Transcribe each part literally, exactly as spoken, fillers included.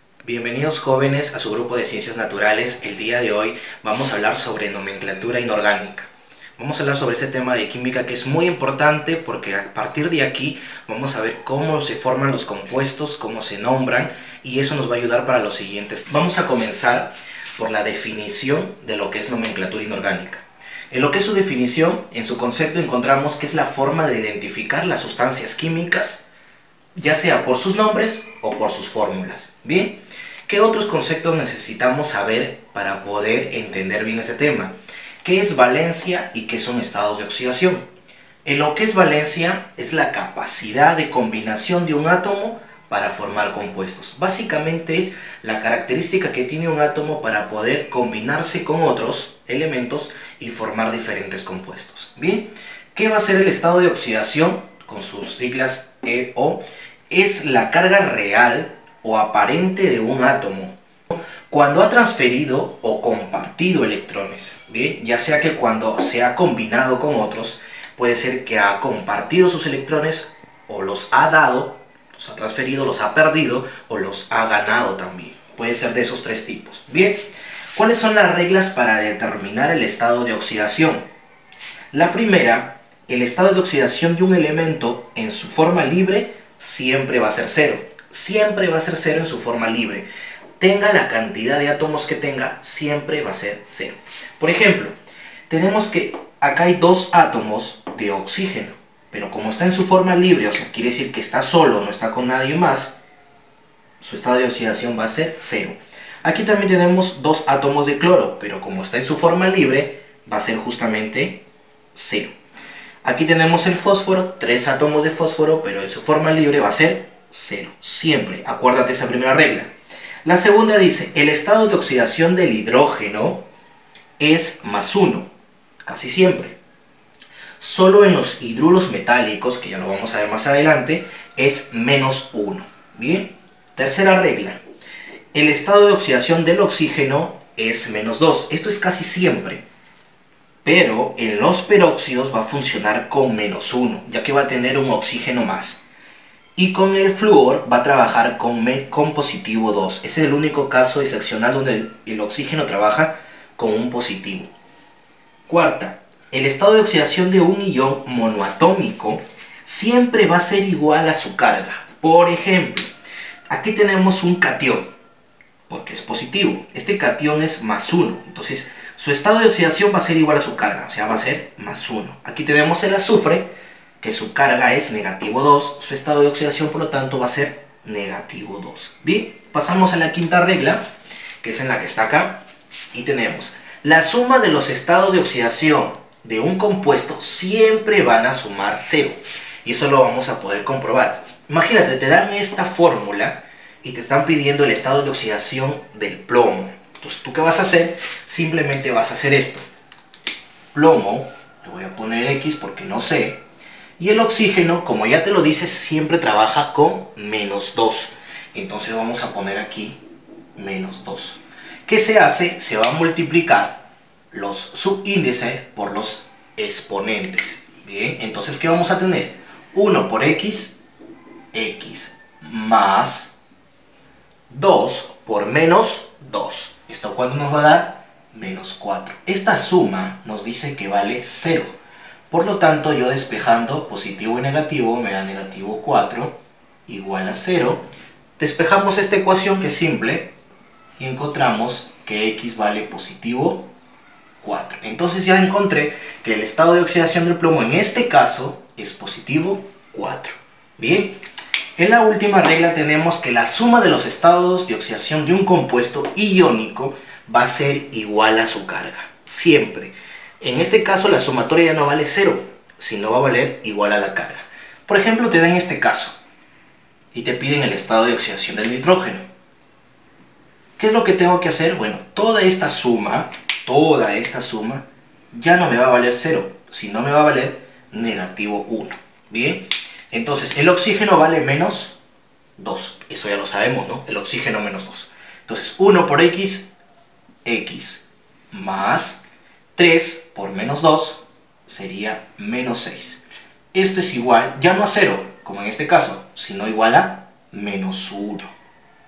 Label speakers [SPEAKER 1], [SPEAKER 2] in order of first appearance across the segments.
[SPEAKER 1] Bienvenidos jóvenes a su grupo de Ciencias Naturales. El día de hoy vamos a hablar sobre nomenclatura inorgánica. Vamos a hablar sobre este tema de química que es muy importante porque a partir de aquí vamos a ver cómo se forman los compuestos, cómo se nombran, y eso nos va a ayudar para los siguientes. Vamos a comenzar por la definición de lo que es nomenclatura inorgánica. En lo que es su definición, en su concepto encontramos que es la forma de identificar las sustancias químicas, ya sea por sus nombres o por sus fórmulas. Bien, ¿qué otros conceptos necesitamos saber para poder entender bien este tema? ¿Qué es valencia y qué son estados de oxidación? En lo que es valencia es la capacidad de combinación de un átomo para formar compuestos. Básicamente es la característica que tiene un átomo para poder combinarse con otros elementos y formar diferentes compuestos. Bien, ¿qué va a ser el estado de oxidación? Con sus siglas E O, es la carga real o aparente de un átomo cuando ha transferido o compartido electrones. Bien, ya sea que cuando se ha combinado con otros, puede ser que ha compartido sus electrones o los ha dado, los ha transferido, los ha perdido o los ha ganado también. Puede ser de esos tres tipos. Bien, ¿cuáles son las reglas para determinar el estado de oxidación? La primera, el estado de oxidación de un elemento en su forma libre siempre va a ser cero. Siempre va a ser cero en su forma libre. Tenga la cantidad de átomos que tenga, siempre va a ser cero. Por ejemplo, tenemos que acá hay dos átomos de oxígeno, pero como está en su forma libre, o sea, quiere decir que está solo, no está con nadie más, su estado de oxidación va a ser cero. Aquí también tenemos dos átomos de cloro, pero como está en su forma libre, va a ser justamente cero. Aquí tenemos el fósforo, tres átomos de fósforo, pero en su forma libre va a ser cero. Siempre, acuérdate esa primera regla. La segunda dice, el estado de oxidación del hidrógeno es más uno, casi siempre. Solo en los hidruros metálicos, que ya lo vamos a ver más adelante, es menos uno. Bien, tercera regla, el estado de oxidación del oxígeno es menos dos. Esto es casi siempre. Pero en los peróxidos va a funcionar con menos uno, ya que va a tener un oxígeno más. Y con el flúor va a trabajar con, con positivo dos. Ese es el único caso excepcional donde el, el oxígeno trabaja con un positivo. Cuarta, el estado de oxidación de un ion monoatómico siempre va a ser igual a su carga. Por ejemplo, aquí tenemos un catión, porque es positivo. Este catión es más uno, entonces su estado de oxidación va a ser igual a su carga, o sea, va a ser más uno. Aquí tenemos el azufre, que su carga es negativo dos, su estado de oxidación por lo tanto va a ser negativo dos. Bien, pasamos a la quinta regla, que es en la que está acá, y tenemos la suma de los estados de oxidación de un compuesto siempre van a sumar cero, y eso lo vamos a poder comprobar. Imagínate, te dan esta fórmula y te están pidiendo el estado de oxidación del plomo. Entonces, ¿tú qué vas a hacer? Simplemente vas a hacer esto. Plomo, le voy a poner X porque no sé. Y el oxígeno, como ya te lo dice, siempre trabaja con menos dos. Entonces vamos a poner aquí menos dos. ¿Qué se hace? Se va a multiplicar los subíndices por los exponentes. Bien, entonces ¿qué vamos a tener? uno por X, X más dos por menos dos. ¿Esto cuánto nos va a dar? Menos cuatro. Esta suma nos dice que vale cero. Por lo tanto, yo despejando positivo y negativo me da negativo cuatro igual a cero. Despejamos esta ecuación que es simple y encontramos que X vale positivo cuatro. Entonces ya encontré que el estado de oxidación del plomo en este caso es positivo cuatro. Bien. En la última regla tenemos que la suma de los estados de oxidación de un compuesto iónico va a ser igual a su carga. Siempre. En este caso la sumatoria ya no vale cero, sino va a valer igual a la carga. Por ejemplo, te dan este caso y te piden el estado de oxidación del nitrógeno. ¿Qué es lo que tengo que hacer? Bueno, toda esta suma, toda esta suma ya no me va a valer cero, sino me va a valer negativo uno. Bien. Entonces, el oxígeno vale menos dos. Eso ya lo sabemos, ¿no? El oxígeno menos dos. Entonces, uno por X, X más tres por menos dos sería menos seis. Esto es igual, ya no a cero, como en este caso, sino igual a menos uno.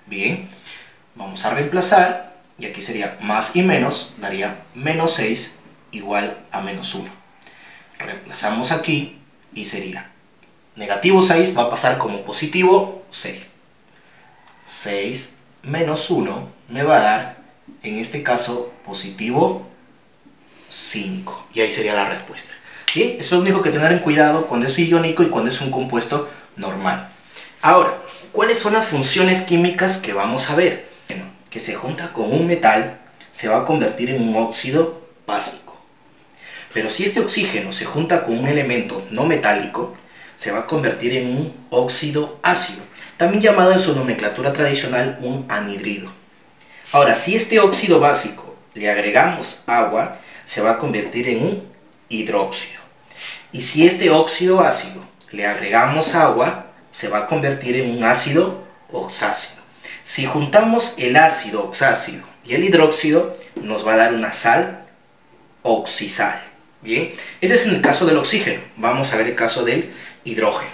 [SPEAKER 1] Bien, vamos a reemplazar, y aquí sería más y menos, daría menos seis igual a menos uno. Reemplazamos aquí y sería negativo seis va a pasar como positivo seis. seis menos uno me va a dar, en este caso, positivo cinco. Y ahí sería la respuesta. Bien, eso es lo único que tener en cuidado cuando es iónico y cuando es un compuesto normal. Ahora, ¿cuáles son las funciones químicas que vamos a ver? Bueno, que se junta con un metal, se va a convertir en un óxido básico. Pero si este oxígeno se junta con un elemento no metálico, se va a convertir en un óxido ácido, también llamado en su nomenclatura tradicional un anhidrido. Ahora, si este óxido básico le agregamos agua, se va a convertir en un hidróxido. Y si este óxido ácido le agregamos agua, se va a convertir en un ácido oxácido. Si juntamos el ácido oxácido y el hidróxido, nos va a dar una sal oxisal. Bien, ese es en el caso del oxígeno. Vamos a ver el caso del hidrógeno.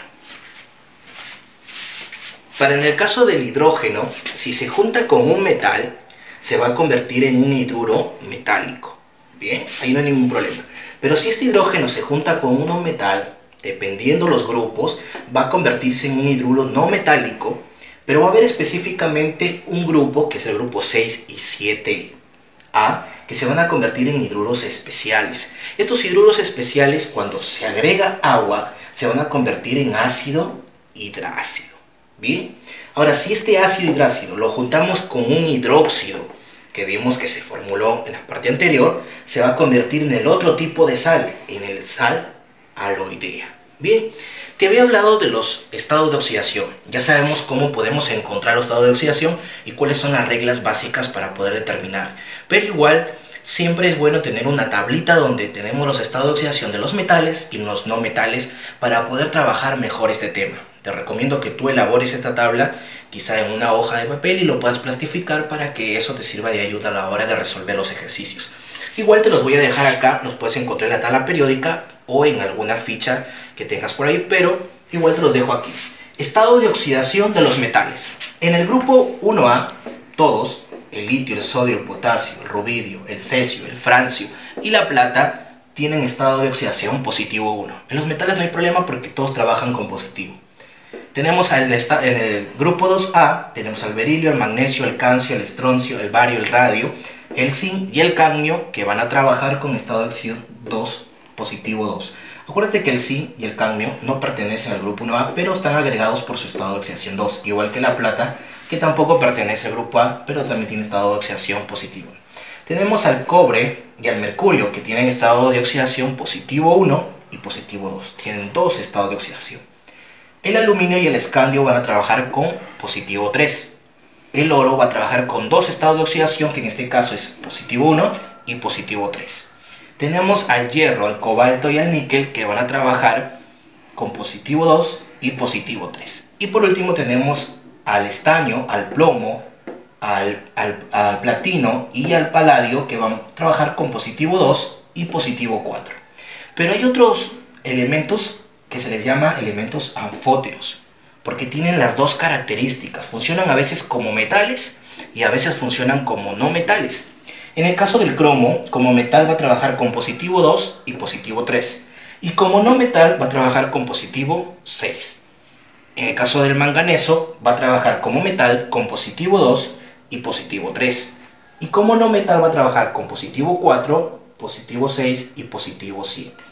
[SPEAKER 1] Para en el caso del hidrógeno, si se junta con un metal, se va a convertir en un hidruro metálico. Bien, ahí no hay ningún problema. Pero si este hidrógeno se junta con un metal, dependiendo los grupos, va a convertirse en un hidruro no metálico, pero va a haber específicamente un grupo, que es el grupo seis y siete A, que se van a convertir en hidruros especiales. Estos hidruros especiales, cuando se agrega agua, se van a convertir en ácido hidrácido. Bien, ahora si este ácido hidrácido lo juntamos con un hidróxido, que vimos que se formuló en la parte anterior, se va a convertir en el otro tipo de sal, en el sal aloidea. Bien, te había hablado de los estados de oxidación. Ya sabemos cómo podemos encontrar los estados de oxidación y cuáles son las reglas básicas para poder determinar. Pero igual, siempre es bueno tener una tablita donde tenemos los estados de oxidación de los metales y los no metales para poder trabajar mejor este tema. Te recomiendo que tú elabores esta tabla quizá en una hoja de papel y lo puedas plastificar para que eso te sirva de ayuda a la hora de resolver los ejercicios. Igual te los voy a dejar acá, los puedes encontrar en la tabla periódica o en alguna ficha que tengas por ahí, pero igual te los dejo aquí. Estado de oxidación de los metales. En el grupo uno A, todos, el litio, el sodio, el potasio, el rubidio, el cesio, el francio y la plata, tienen estado de oxidación positivo uno. En los metales no hay problema porque todos trabajan con positivo. Tenemos en el grupo dos A, tenemos al berilio, el magnesio, el calcio, el estroncio, el bario, el radio, el zinc y el cadmio, que van a trabajar con estado de oxidación dos, positivo dos. Acuérdate que el zinc y el cadmio no pertenecen al grupo uno A, pero están agregados por su estado de oxidación dos, igual que la plata, que tampoco pertenece al grupo A, pero también tiene estado de oxidación positivo. Tenemos al cobre y al mercurio, que tienen estado de oxidación positivo uno y positivo dos. Tienen dos estados de oxidación. El aluminio y el escandio van a trabajar con positivo tres. El oro va a trabajar con dos estados de oxidación, que en este caso es positivo uno y positivo tres. Tenemos al hierro, al cobalto y al níquel, que van a trabajar con positivo dos y positivo tres. Y por último tenemos al estaño, al plomo, al, al, al platino y al paladio, que van a trabajar con positivo dos y positivo cuatro. Pero hay otros elementos que se les llama elementos anfóteros, porque tienen las dos características. Funcionan a veces como metales y a veces funcionan como no metales. En el caso del cromo, como metal va a trabajar con positivo dos y positivo tres. Y como no metal va a trabajar con positivo seis. En el caso del manganeso va a trabajar como metal con positivo dos y positivo tres. Y como no metal va a trabajar con positivo cuatro, positivo seis y positivo siete.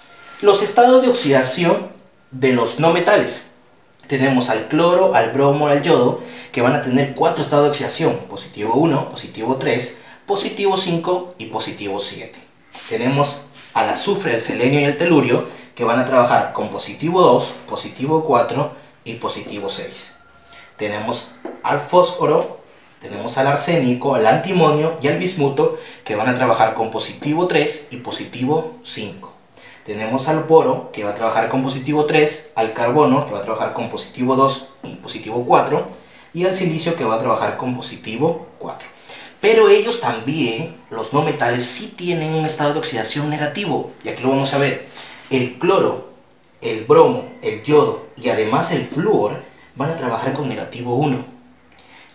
[SPEAKER 1] Los estados de oxidación de los no metales. Tenemos al cloro, al bromo, al yodo, que van a tener cuatro estados de oxidación. Positivo uno, positivo tres, positivo cinco y positivo siete. Tenemos al azufre, el selenio y el telurio, que van a trabajar con positivo dos, positivo cuatro y positivo seis. Tenemos al fósforo, tenemos al arsénico, al antimonio y al bismuto, que van a trabajar con positivo tres y positivo cinco. Tenemos al boro, que va a trabajar con positivo tres, al carbono, que va a trabajar con positivo dos y positivo cuatro, y al silicio, que va a trabajar con positivo cuatro. Pero ellos también, los no metales, sí tienen un estado de oxidación negativo, y aquí lo vamos a ver. El cloro, el bromo, el yodo y además el flúor van a trabajar con negativo uno.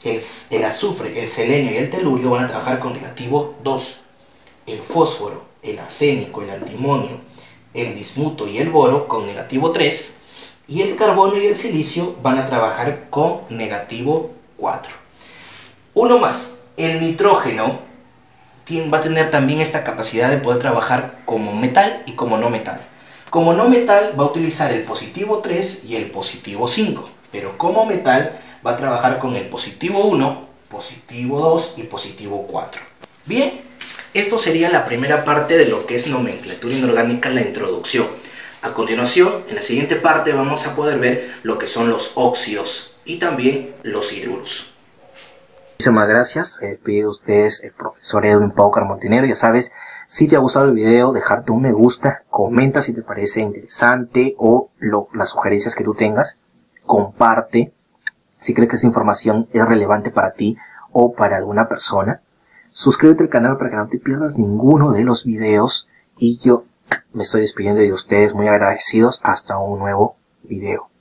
[SPEAKER 1] el, el azufre, el selenio y el telurio van a trabajar con negativo dos. El fósforo, el arsénico, el antimonio, el bismuto y el boro con negativo tres. Y el carbono y el silicio van a trabajar con negativo cuatro. Uno más, el nitrógeno va a tener también esta capacidad de poder trabajar como metal y como no metal. Como no metal va a utilizar el positivo tres y el positivo cinco, pero como metal va a trabajar con el positivo uno, positivo dos y positivo cuatro. Bien, esto sería la primera parte de lo que es nomenclatura inorgánica, la introducción. A continuación, en la siguiente parte vamos a poder ver lo que son los óxidos y también los hidruros. Muchísimas gracias, eh, pide ustedes el profesor Edwin Paucar Montenegro. Ya sabes, si te ha gustado el video, dejarte un me gusta, comenta si te parece interesante o lo, las sugerencias que tú tengas, comparte si crees que esa información es relevante para ti o para alguna persona. Suscríbete al canal para que no te pierdas ninguno de los videos y yo me estoy despidiendo de ustedes muy agradecidos hasta un nuevo video.